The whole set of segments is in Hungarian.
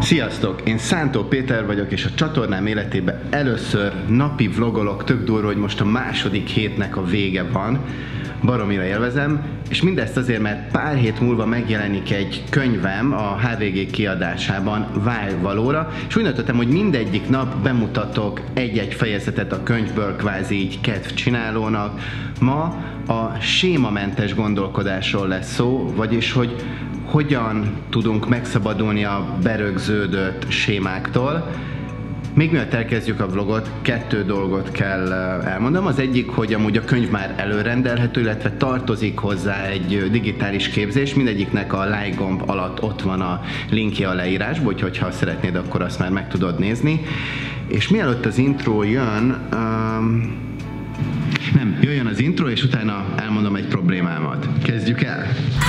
Sziasztok! Én Szántó Péter vagyok, és a csatornám életében először napi vlogolok. Tök durva, hogy most a második hétnek a vége van. Baromira élvezem, és mindezt azért, mert pár hét múlva megjelenik egy könyvem a HVG kiadásában Válvalóra, és úgy döntöttem, hogy mindegyik nap bemutatok egy-egy fejezetet a könyvből, kvázi így kedvcsinálónak. Ma a sémamentes gondolkodásról lesz szó, vagyis hogy hogyan tudunk megszabadulni a berögződött sémáktól. Még mielőtt elkezdjük a vlogot, 2 dolgot kell elmondanom. Az egyik, hogy amúgy a könyv már előrendelhető, illetve tartozik hozzá egy digitális képzés. Mindegyiknek a like gomb alatt ott van a linkje a leírásban, úgyhogy ha szeretnéd, akkor azt már meg tudod nézni. És mielőtt az intro jön, jöjjön az intro, és utána elmondom egy problémámat. Kezdjük el!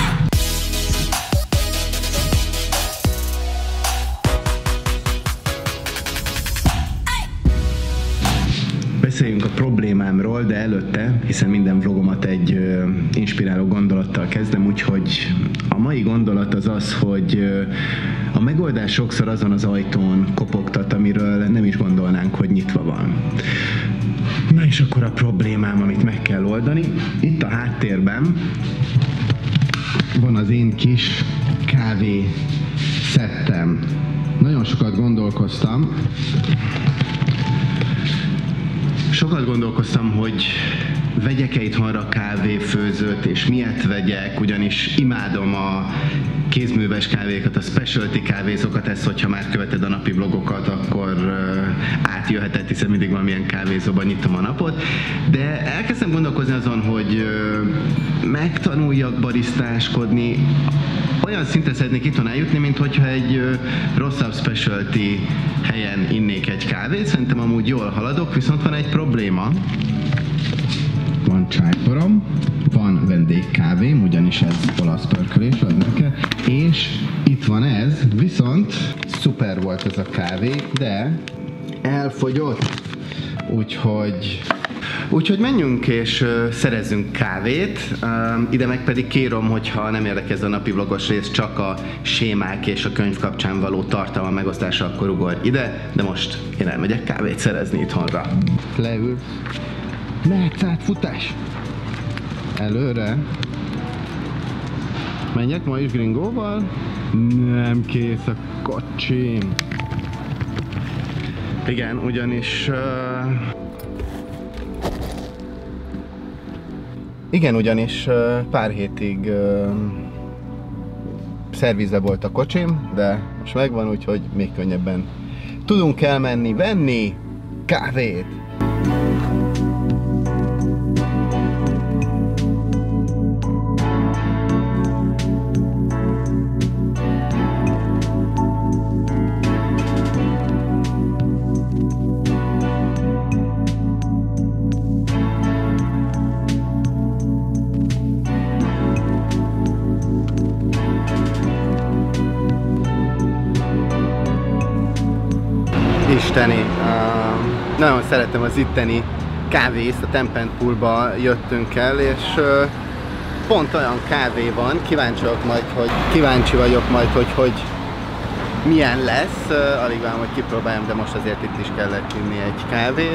Beszéljünk a problémámról, de előtte, hiszen minden vlogomat egy inspiráló gondolattal kezdem, úgyhogy a mai gondolat az az, hogy a megoldás sokszor azon az ajtón kopogtat, amiről nem is gondolnánk, hogy nyitva van. Na és akkor a problémám, amit meg kell oldani. Itt a háttérben van az én kis kávé szettem. Nagyon sokat gondolkoztam. Hogy vegyek-e itthonra kávéfőzőt, és miért vegyek, ugyanis imádom a kézműves kávékat, a specialty kávézókat. Ez, hogyha már követed a napi vlogokat, akkor átjöhetett, hiszen mindig valamilyen kávézóban nyitom a napot. De elkezdtem gondolkozni azon, hogy megtanuljak barisztáskodni. Olyan szinten szeretnék itthon eljutni, mint hogyha egy rosszabb specialty helyen innék egy kávét. Szerintem amúgy jól haladok, viszont van egy probléma. Van csájporom, van vendégkávém, ugyanis ez olasz pörkölés, az nekem, és itt van ez, viszont szuper volt ez a kávé, de elfogyott. Úgyhogy menjünk és szerezzünk kávét. Ide meg pedig kérem, hogyha nem érdekel ez a napi vlogos rész, csak a sémák és a könyv kapcsán való tartalma megosztása, akkor ugorj ide, de most én elmegyek kávét szerezni itthonra. Leül. Mehetsz át, futás! Előre. Menjek ma is gringóval? Nem kész a kocsim. Igen, ugyanis pár hétig szervizbe volt a kocsim, de most megvan, úgyhogy még könnyebben tudunk elmenni venni kávét. Isteni, nagyon szeretem az itteni kávészt, a Tempentpoolba jöttünk el, és pont olyan kávé van, kíváncsi vagyok majd, hogy milyen lesz. Alig várom, hogy kipróbáljam, de most azért itt is kellett inni egy kávét.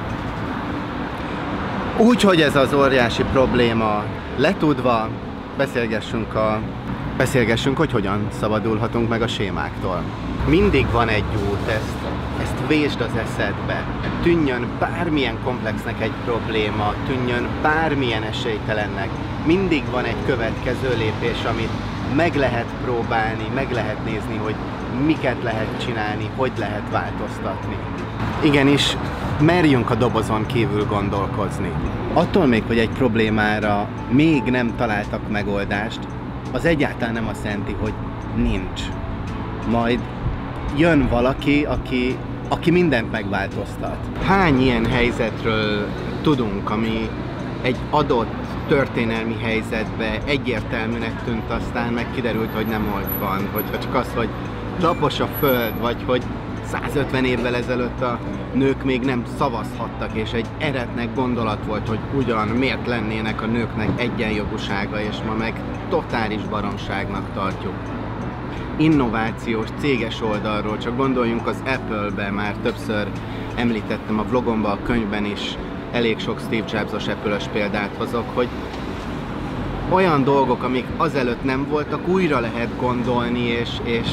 Úgyhogy ez az óriási probléma letudva, beszélgessünk, hogy hogyan szabadulhatunk meg a sémáktól. Mindig van egy út, ezt vésd az eszedbe. Tűnjön bármilyen komplexnek egy probléma, tűnjön bármilyen esélytelennek. Mindig van egy következő lépés, amit meg lehet próbálni, meg lehet nézni, hogy miket lehet csinálni, hogy lehet változtatni. Igenis, merjünk a dobozon kívül gondolkozni. Attól még, hogy egy problémára még nem találtak megoldást, az egyáltalán nem azt jelenti, hogy nincs. Majd jön valaki, aki mindent megváltoztat. Hány ilyen helyzetről tudunk, ami egy adott történelmi helyzetbe egyértelműnek tűnt, aztán meg kiderült, hogy nem ott van, hogyha csak az, hogy lapos a föld, vagy hogy 150 évvel ezelőtt a nők még nem szavazhattak, és egy eretnek gondolat volt, hogy ugyan miért lennének a nőknek egyenjogúsága, és ma meg totális baromságnak tartjuk. innovációs, céges oldalról, csak gondoljunk az Apple-be, már többször említettem a vlogomban, a könyvben is, elég sok Steve Jobs-os Apple-ös példát hozok, hogy olyan dolgok, amik azelőtt nem voltak, újra lehet gondolni, és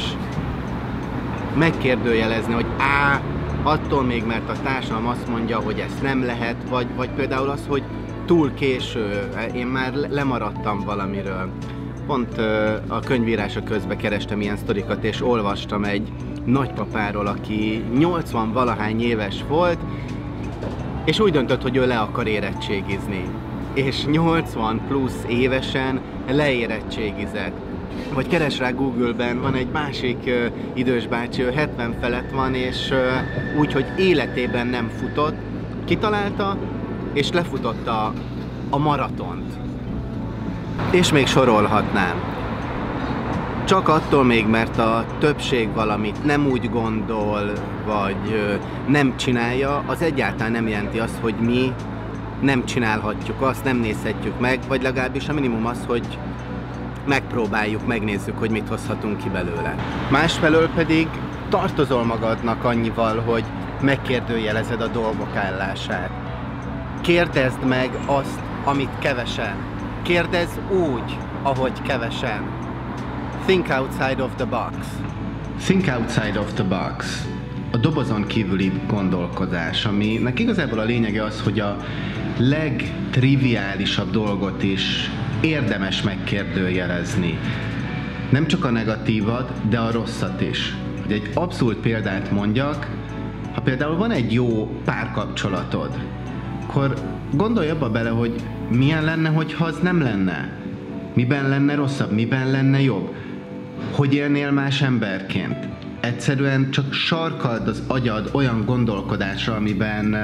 megkérdőjelezni, hogy attól még, mert a társadalom azt mondja, hogy ezt nem lehet, vagy például az, hogy túl késő, én már lemaradtam valamiről. Pont a könyvírása közben kerestem ilyen sztorikat, és olvastam egy nagypapáról, aki 80-valahány éves volt, és úgy döntött, hogy ő le akar érettségizni. És 80 plusz évesen leérettségizett. Vagy keres rá Google-ben, van egy másik idős bácsi, 70 felett van, és úgy, hogy életében nem futott, kitalálta, és lefutotta a maratont. És még sorolhatnám. Csak attól még, mert a többség valamit nem úgy gondol, vagy nem csinálja, az egyáltalán nem jelenti azt, hogy mi nem csinálhatjuk azt, nem nézhetjük meg, vagy legalábbis a minimum az, hogy megpróbáljuk, megnézzük, hogy mit hozhatunk ki belőle. Másfelől pedig tartozol magadnak annyival, hogy megkérdőjelezed a dolgok állását. Kérdezd meg azt, amit kevesen. Kérdezz úgy, ahogy kevesen. Think outside of the box. Think outside of the box. A dobozon kívüli gondolkodás, aminek igazából a lényege az, hogy a legtriviálisabb dolgot is érdemes megkérdőjelezni. Nem csak a negatívat, de a rosszat is. Hogy egy abszurd példát mondjak, ha például van egy jó párkapcsolatod, akkor gondolj abba bele, hogy milyen lenne, hogyha az nem lenne. Miben lenne rosszabb, miben lenne jobb. Hogy élnél más emberként. Egyszerűen csak sarkald az agyad olyan gondolkodásra, amiben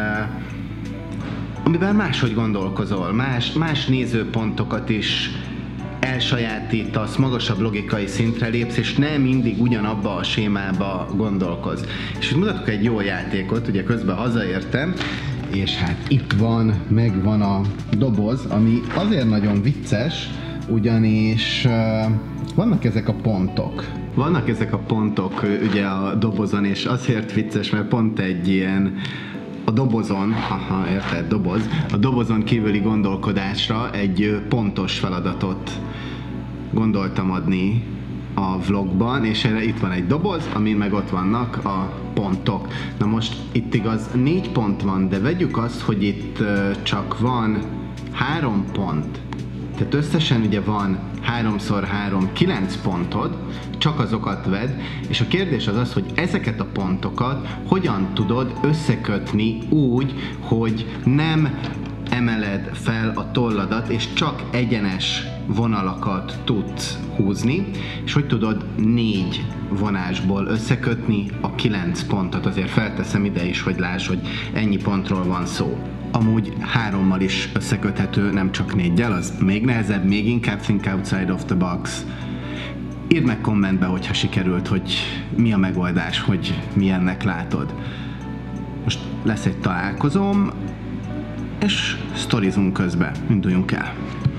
máshogy gondolkozol, más nézőpontokat is elsajátítasz, magasabb logikai szintre lépsz, és nem mindig ugyanabba a sémába gondolkoz. És itt mutatok egy jó játékot, ugye közben hazaértem, és hát itt megvan a doboz, ami azért nagyon vicces, ugyanis vannak ezek a pontok. Vannak ezek a pontok ugye a dobozon, és azért vicces, mert pont egy ilyen a dobozon, érted, doboz, a dobozon kívüli gondolkodásra egy pontos feladatot gondoltam adni a vlogban, és erre itt van egy doboz, amin meg ott vannak a pontok. Na most itt igaz 4 pont van, de vegyük azt, hogy itt csak van 3 pont. Tehát összesen ugye van 3x3 9 pontod, csak azokat vedd, és a kérdés az az, hogy ezeket a pontokat hogyan tudod összekötni úgy, hogy nem emeled fel a tolladat, és csak egyenes vonalakat tudsz húzni, és hogy tudod 4 vonásból összekötni a 9 pontot. Azért felteszem ide is, hogy láss, hogy ennyi pontról van szó. Amúgy 3-mal is összeköthető, nem csak 4-jel, az még nehezebb, még inkább think outside of the box. Írd meg kommentbe, hogyha sikerült, hogy mi a megoldás, hogy milyennek látod. Most lesz egy találkozóm, és sztorizunk közben. Induljunk el.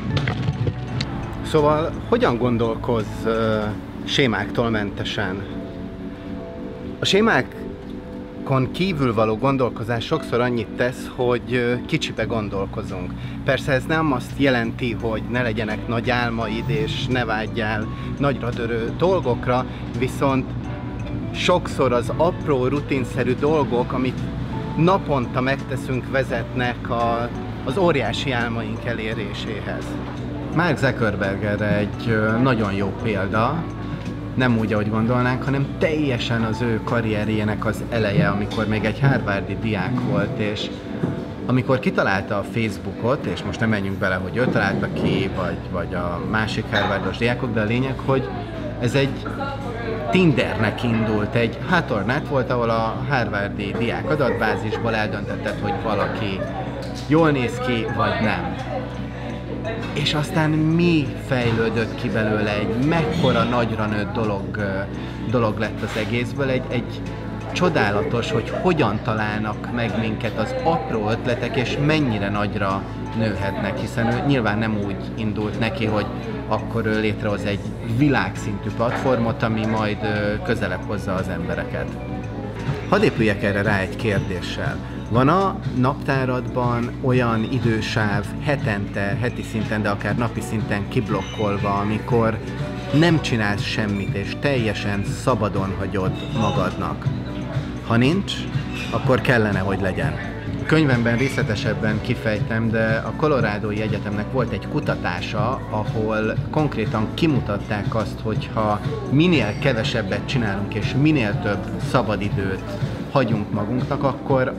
Szóval, hogyan gondolkozz sémáktól mentesen? A sémákon kívül való gondolkozás sokszor annyit tesz, hogy kicsibe gondolkozunk. Persze ez nem azt jelenti, hogy ne legyenek nagy álmaid, és ne vágyjál nagyra törő dolgokra, viszont sokszor az apró, rutinszerű dolgok, amit naponta megteszünk, vezetnek az óriási álmaink eléréséhez. Mark Zuckerberg erre egy nagyon jó példa, nem úgy, ahogy gondolnánk, hanem teljesen az ő karrierjének az eleje, amikor még egy harvardi diák volt, és amikor kitalálta a Facebookot, és most nem menjünk bele, hogy ő találta ki, vagy a másik harvardos diákok, de a lényeg, hogy ez egy Tindernek indult, egy háttornet volt, ahol a harvardi diák adatbázisból eldöntetted, hogy valaki jól néz ki, vagy nem. És aztán mi fejlődött ki belőle, egy mekkora nagyra nőtt dolog lett az egészből, egy csodálatos, hogy hogyan találnak meg minket az apró ötletek, és mennyire nagyra nőhetnek, hiszen ő nyilván nem úgy indult neki, hogy akkor létrehoz egy világszintű platformot, ami majd közelebb hozza az embereket. Hadd épüljek erre rá egy kérdéssel. Van a naptáradban olyan idősáv hetente, heti szinten, de akár napi szinten kiblokkolva, amikor nem csinálsz semmit, és teljesen szabadon hagyod magadnak? Ha nincs, akkor kellene, hogy legyen. A könyvemben részletesebben kifejtem, de a Colorado-i Egyetemnek volt egy kutatása, ahol konkrétan kimutatták azt, hogy ha minél kevesebbet csinálunk, és minél több szabadidőt hagyunk magunknak, akkor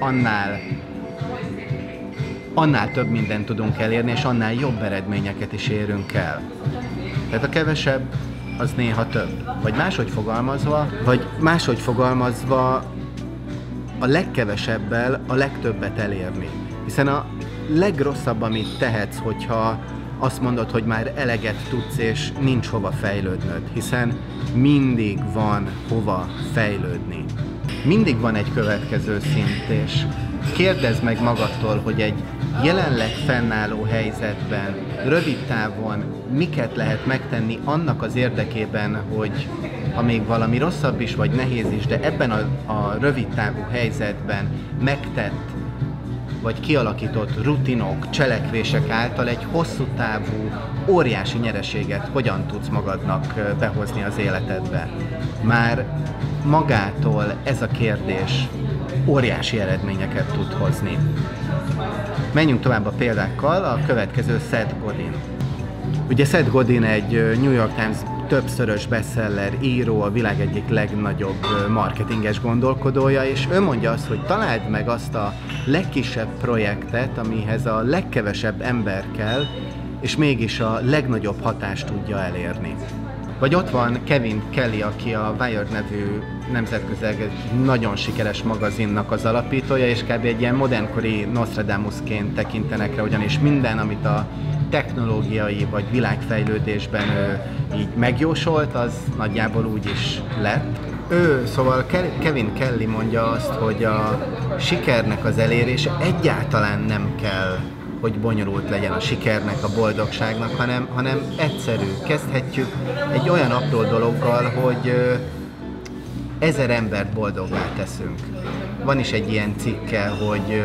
annál több mindent tudunk elérni, és annál jobb eredményeket is érünk el. Tehát a kevesebb az néha több. Vagy máshogy fogalmazva a legkevesebbel a legtöbbet elérni. Hiszen a legrosszabb, amit tehetsz, hogyha azt mondod, hogy már eleget tudsz, és nincs hova fejlődnöd. Hiszen mindig van hova fejlődni. Mindig van egy következő szint, és kérdezd meg magadtól, hogy egy jelenleg fennálló helyzetben, rövid távon miket lehet megtenni annak az érdekében, hogy ha még valami rosszabb is, vagy nehéz is, de ebben a rövid távú helyzetben megtett, vagy kialakított rutinok, cselekvések által egy hosszú távú, óriási nyereséget hogyan tudsz magadnak behozni az életedbe. Már magától ez a kérdés óriási eredményeket tud hozni. Menjünk tovább a példákkal, a következő Seth Godin. Ugye Seth Godin egy New York Times többszörös bestseller író, a világ egyik legnagyobb marketinges gondolkodója, és ő mondja azt, hogy találd meg azt a legkisebb projektet, amihez a legkevesebb ember kell, és mégis a legnagyobb hatást tudja elérni. Vagy ott van Kevin Kelly, aki a Wired nevű nemzetközileg nagyon sikeres magazinnak az alapítója, és kb. Egy ilyen modernkori Nostradamusként tekintenek rá, ugyanis minden, amit a technológiai vagy világfejlődésben ő így megjósolt, az nagyjából úgy is lett. Szóval Kevin Kelly mondja azt, hogy a sikernek az elérése egyáltalán nem kell, hogy bonyolult legyen a sikernek, a boldogságnak, hanem egyszerű. Kezdhetjük egy olyan apró dologgal, hogy 1000 embert boldoggá teszünk. Van is egy ilyen cikke, hogy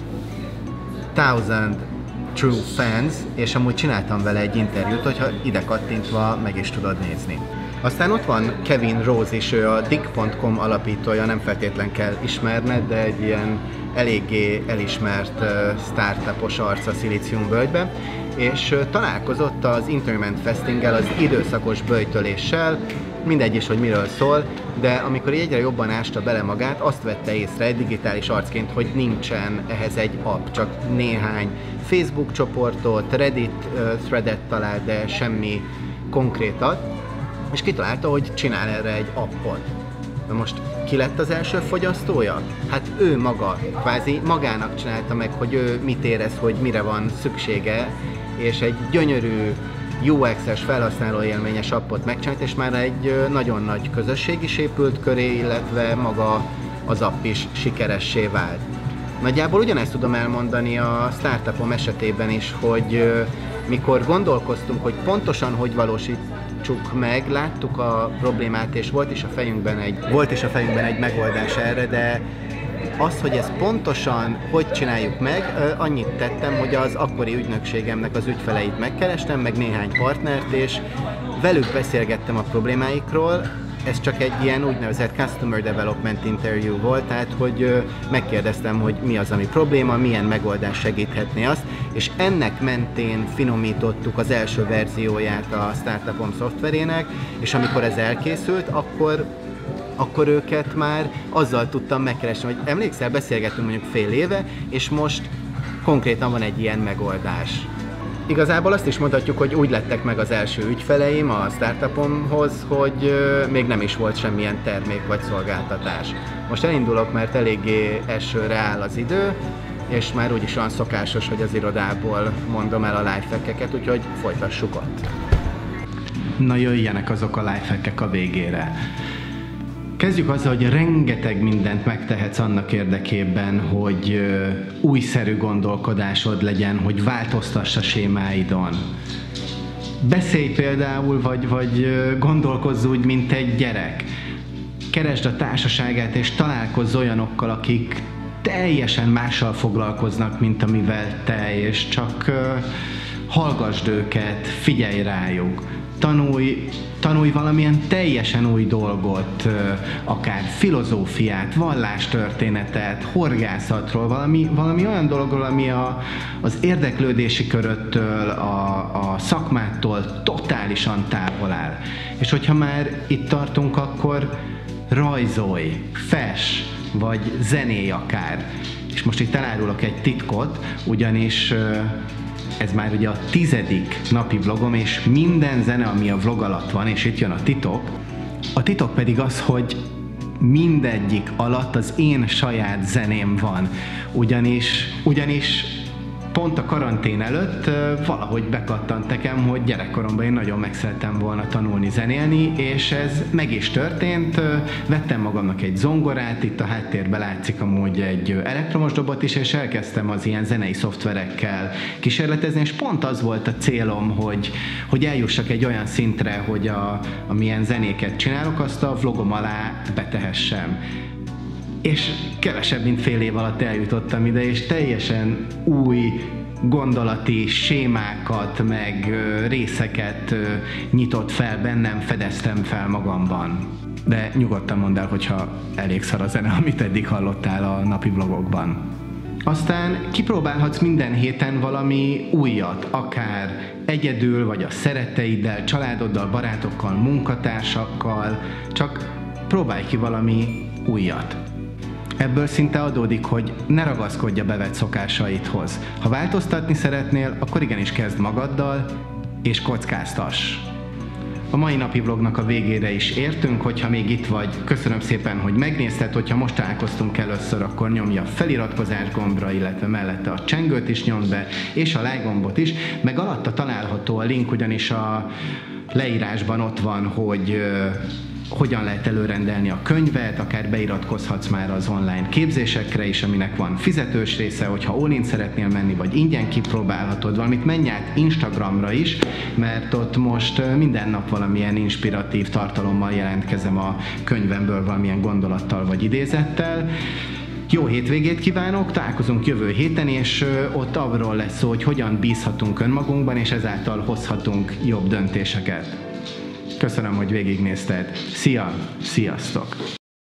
1000 True Fans, és amúgy csináltam vele egy interjút, hogyha ide kattintva meg is tudod nézni. Aztán ott van Kevin Rose is, ő a Digg.com alapítója, nem feltétlen kell ismerned, de egy ilyen eléggé elismert startupos arc a Szilíciumvölgyben, és találkozott az intermittent fastinggel, az időszakos böjtöléssel, mindegy is, hogy miről szól, de amikor egyre jobban ásta bele magát, azt vette észre egy digitális arcként, hogy nincsen ehhez egy app, csak néhány Facebook csoportot, Reddit threadet talált, de semmi konkrétat, és kitalálta, hogy csinál erre egy appot. Na most ki lett az első fogyasztója? Hát ő maga, kvázi magának csinálta meg, hogy ő mit érez, hogy mire van szüksége, és egy gyönyörű UX-es felhasználóélményes appot megcsinált, és már egy nagyon nagy közösség is épült köré, illetve maga az app is sikeressé vált. Nagyjából ugyanezt tudom elmondani a startupom esetében is, hogy mikor gondolkoztunk, hogy pontosan hogy valósítsuk meg, láttuk a problémát, és volt is a fejünkben egy megoldás erre, de az, hogy ezt pontosan hogy csináljuk meg, annyit tettem, hogy az akkori ügynökségemnek az ügyfeleit megkerestem, meg néhány partnert, és velük beszélgettem a problémáikról. Ez csak egy ilyen úgynevezett Customer Development Interview volt, tehát hogy megkérdeztem, hogy mi az, ami probléma, milyen megoldás segíthetné azt, és ennek mentén finomítottuk az első verzióját a startupom szoftverének, és amikor ez elkészült, akkor őket már azzal tudtam megkeresni, hogy emlékszel, beszélgettünk mondjuk fél éve, és most konkrétan van egy ilyen megoldás. Igazából azt is mondhatjuk, hogy úgy lettek meg az első ügyfeleim a startupomhoz, hogy még nem is volt semmilyen termék vagy szolgáltatás. Most elindulok, mert eléggé esőre áll az idő, és már úgyis olyan szokásos, hogy az irodából mondom el a lifehackeket, úgyhogy folytassuk ott. Na jöjjenek azok a lifehackek a végére. Kezdjük azzal, hogy rengeteg mindent megtehetsz annak érdekében, hogy újszerű gondolkodásod legyen, hogy változtass a sémáidon. Beszélj például, vagy gondolkozz úgy, mint egy gyerek. Keresd a társaságát, és találkozz olyanokkal, akik teljesen mással foglalkoznak, mint amivel te, és csak hallgasd őket, figyelj rájuk. Tanulj valamilyen teljesen új dolgot, akár filozófiát, vallástörténetet, horgászatról, valami olyan dologról, ami az érdeklődési köröttől, a szakmától totálisan távol áll. És hogyha már itt tartunk, akkor rajzolj, fess, vagy zenélj akár. És most itt elárulok egy titkot, ugyanis ez már ugye a 10. napi vlogom, és minden zene, ami a vlog alatt van, és itt jön a titok. A titok pedig az, hogy mindegyik alatt az én saját zeném van. Ugyanis pont a karantén előtt valahogy bekattant nekem, hogy gyerekkoromban én nagyon meg szerettem volna tanulni zenélni, és ez meg is történt. Vettem magamnak egy zongorát, itt a háttérben látszik amúgy egy elektromos dobot is, és elkezdtem az ilyen zenei szoftverekkel kísérletezni, és pont az volt a célom, hogy eljussak egy olyan szintre, hogy amilyen zenéket csinálok, azt a vlogom alá betehessem. És kevesebb, mint fél év alatt eljutottam ide, és teljesen új gondolati sémákat, meg részeket nyitott fel bennem, fedeztem fel magamban. De nyugodtan mondd el, hogyha elég szar a zene, amit eddig hallottál a napi vlogokban. Aztán kipróbálhatsz minden héten valami újat, akár egyedül, vagy a szeretteiddel, családoddal, barátokkal, munkatársakkal, csak próbálj ki valami újat. Ebből szinte adódik, hogy ne ragaszkodj a bevett szokásaidhoz. Ha változtatni szeretnél, akkor igenis kezd magaddal, és kockáztass. A mai napi vlognak a végére is értünk, hogyha még itt vagy, köszönöm szépen, hogy megnézted, hogyha most találkoztunk először, akkor nyomj a feliratkozás gombra, illetve mellette a csengőt is nyomd be, és a like gombot is, meg alatta található a link, ugyanis a leírásban ott van, hogy hogyan lehet előrendelni a könyvet, akár beiratkozhatsz már az online képzésekre is, aminek van fizetős része, hogyha all-in szeretnél menni, vagy ingyen kipróbálhatod valamit, menj át Instagramra is, mert ott most minden nap valamilyen inspiratív tartalommal jelentkezem a könyvemből, valamilyen gondolattal vagy idézettel. Jó hétvégét kívánok, találkozunk jövő héten, és ott arról lesz szó, hogy hogyan bízhatunk önmagunkban, és ezáltal hozhatunk jobb döntéseket. Köszönöm, hogy végignézted. Szia! Sziasztok!